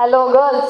Hello girls.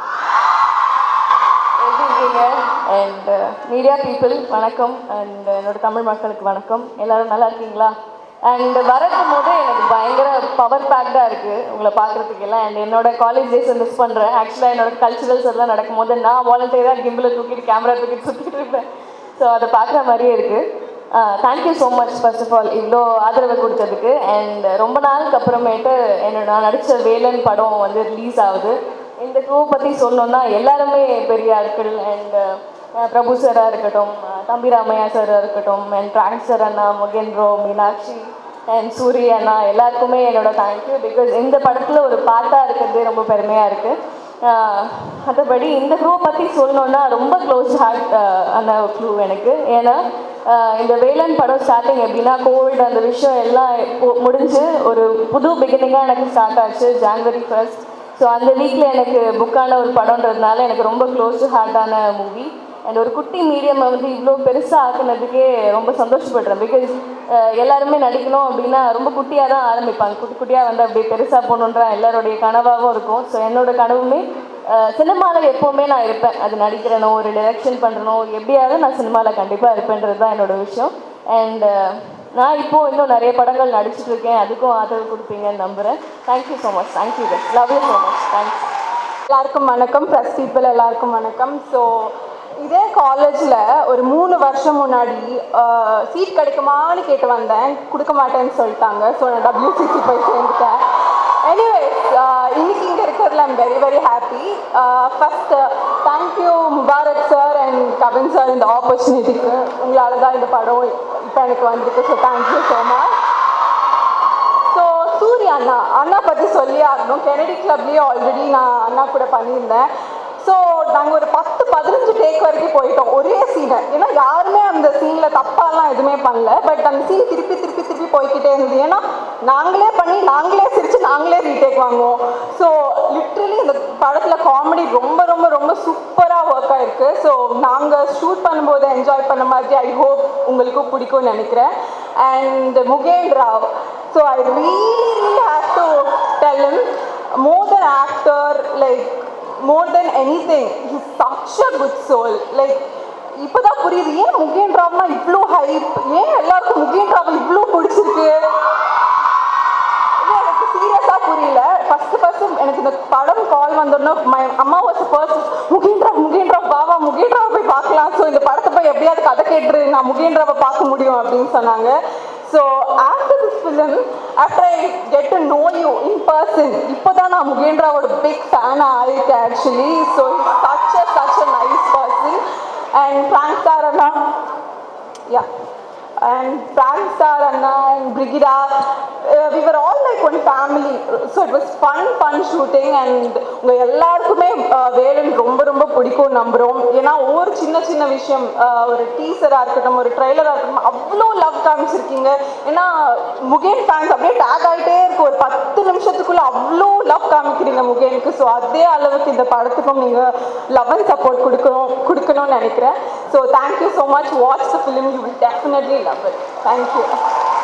எப்படி இருக்கீங்க? And media people வணக்கம். And என்னோட தமிழ் மக்களுக்கு வணக்கம். எல்லாரும் நல்லா இருக்கீங்களா? And வரக்கும் போது எனக்கு பயங்கர பவர் பேக்டாக இருக்குது உங்களை பார்க்குறதுக்கு எல்லாம். அண்ட் என்னோட காலேஜ் டேஸை மிஸ் பண்ணுறேன். ஆக்சுவலாக என்னோட கல்ச்சுரல்ஸ் எல்லாம் நடக்கும்போது நான் வாலண்டியராக கிம்பில் தூக்கிட்டு கேமரா தூக்கிட்டு சுற்றிட்டு இருப்பேன். ஸோ அதை பார்க்குற மாதிரியே இருக்குது. Thank you so much first of all இவ்வளோ ஆதரவு கொடுத்ததுக்கு. அண்ட் ரொம்ப நாளுக்கு அப்புறமேட்டு நான் நடித்த வேலன் படம் வந்து ரிலீஸ் ஆகுது. இந்த ஷோ பற்றி சொல்லணுன்னா எல்லாருமே பெரிய ஆட்கள். அண்ட் பிரபு சாராக இருக்கட்டும், தம்பி ராமையா சாராக இருக்கட்டும், அண்ட் டிரான்ஸர் அண்ணா, முகேந்திரோ, மீனாட்சி அண்ட் சூரிய அண்ணா, எல்லாருக்குமே என்னோட தேங்க்யூ. பிகாஸ் இந்த படத்தில் ஒரு பாட்டாக இருக்கிறது ரொம்ப பெருமையாக இருக்குது. மற்றபடி இந்த க்ரூ பற்றி சொல்லணுன்னா ரொம்ப க்ளோஸ் ஹார்ட் அந்த க்ரூ எனக்கு. ஏன்னா இந்த வேலன் படம் ஸ்டார்டிங் எப்படின்னா கோவிட் அந்த விஷயம் எல்லாம் முடிஞ்சு ஒரு புது பிகினிங்காக எனக்கு ஸ்டார்ட் ஆச்சு January 1st. ஸோ அந்த வீக்கில் எனக்கு புக்கான ஒரு படம்ன்றதுனால எனக்கு ரொம்ப க்ளோஸ் ஹார்ட்டான மூவி. அண்ட் ஒரு குட்டி மீடியமை வந்து இவ்வளோ பெருசாக ஆக்குனதுக்கே ரொம்ப சந்தோஷப்படுறேன். பிகாஸ் எல்லாருமே நடிக்கணும் அப்படின்னா ரொம்ப குட்டியாக தான் ஆரம்பிப்பாங்க. குட்டி குட்டியாக வந்து அப்படியே பெருசாக போகணுன்ற எல்லாருடைய கனவாகவும் இருக்கும். ஸோ என்னோடய கனவுமே சினிமாவில் எப்போவுமே நான் இருப்பேன். அது நடிக்கிறனோ ஒரு டைரக்ஷன் பண்ணுறனோ எப்படியாவது நான் சினிமாவில் கண்டிப்பாக இருப்பேன்றது தான் என்னோடய விஷயம். அண்ட் நான் இப்போது இன்னும் நிறைய படங்கள் நடிச்சிட்ருக்கேன். அதுக்கும் ஆதரவு கொடுப்பீங்கன்னு நம்புகிறேன். Thank you so much. Thank you. Love you so much. Thanks. எல்லாருக்கும் வணக்கம். ப்ரெஸ் பீப்புள் எல்லாருக்கும் வணக்கம். ஸோ இதே காலேஜில் ஒரு 3 வருஷம் முன்னாடி சீட் கிடைக்குமான்னு கேட்டு வந்தேன். கொடுக்க மாட்டேன்னு சொல்லிட்டாங்க. ஸோ நான் WCC போய் சேர்ந்துட்டேன். எனிவேஸ் இன்னைக்கு இங்கே இருக்கிறதுல I'm very very happy. First thank you Mubarak sir and Kavin sir இந்த ஆப்பர்ச்சுனிட்டிக்கு. உங்களால் தான் இந்த படம் இப்போ எனக்கு வந்திருக்கு. So thank you so much. So Surya அண்ணா பற்றி சொல்லி ஆகணும். கெனடி கிளப்லேயே ஆல்ரெடி நான் அண்ணா கூட பண்ணியிருந்தேன். ஸோ நாங்கள் ஒரு 10-15 டேக் வரைக்கும் போயிட்டோம் ஒரே சீனை. ஏன்னா யாருமே அந்த சீனில் தப்பாலாம் எதுவுமே பண்ணல. பட் அந்த சீன் திருப்பி போய்கிட்டே இருந்தது. ஏன்னா நாங்களே பண்ணி நாங்களே சிரித்து நாங்களே ரீடேக் வாங்குவோம். ஸோ லிட்ரலி இந்த படத்தில் காமெடி ரொம்ப ரொம்ப ரொம்ப சூப்பராக ஒர்க் ஆகிருக்கு. ஸோ நாங்கள் ஷூட் பண்ணும்போது என்ஜாய் பண்ண மாதிரி ஐ ஹோப் உங்களுக்கும் பிடிக்கும்னு நினைக்கிறேன். And Mukendra, so I really have to tell him, more than actor, like more than anything, he's such a good soul. Like இப்போதான் புரியுது ஏன் முகேந்திராவ்னா இவ்வளோ ஹைப், ஏன் எல்லாருக்கும் முகேந்திராவை இவ்வளோ பிடிச்சிருக்கு. எனக்கு சீரியஸாக புரியல. ஃபஸ்ட்டு எனக்கு இந்த படம் கால் வந்தோன்னா மை அம்மா வாஸ் ஃபர்ஸ்ட் முகேந்திரா பாவா முகேந்திராவை போய் பார்க்கலாம். ஸோ இந்த படத்தை போய் எப்படியாவது கதை கேட்டுரு, நான் முகேந்திராவை பார்க்க முடியும் அப்படின்னு சொன்னாங்க. So after this film, after I get to know you in person, இப்போதான் நான் முகேந்திராவோட big fan ஆயிருக்கேன் actually. So he's such a nice person. And Frank sir Anna, yeah, and Frank sir Anna and Brigida, we were all like one family. So it was fun shooting. And உங்கள் எல்லாருக்குமே வேலன் ரொம்ப ரொம்ப பிடிக்கும் நம்புகிறோம். ஏன்னா ஒவ்வொரு சின்ன விஷயம், ஒரு டீசராக இருக்கட்டும், ஒரு ட்ரெய்லராக இருக்கட்டும், அவ்வளோ லவ் காமிச்சிருக்கீங்க. ஏன்னா முகேன் ஃபேன்ஸ் அப்படியே டேக் ஆகிட்டே இருக்கும். ஒரு 10 நிமிஷத்துக்குள்ளே அவ்வளோ லவ் காமிக்கிறீங்க முகேனுக்கு. ஸோ அதே அளவுக்கு இந்த படத்துக்கும் நீங்கள் லவ் அண்ட் சப்போர்ட் கொடுக்கணும்னு நினைக்கிறேன். So thank you so much. Watch the film, you will definitely love it. Thank you.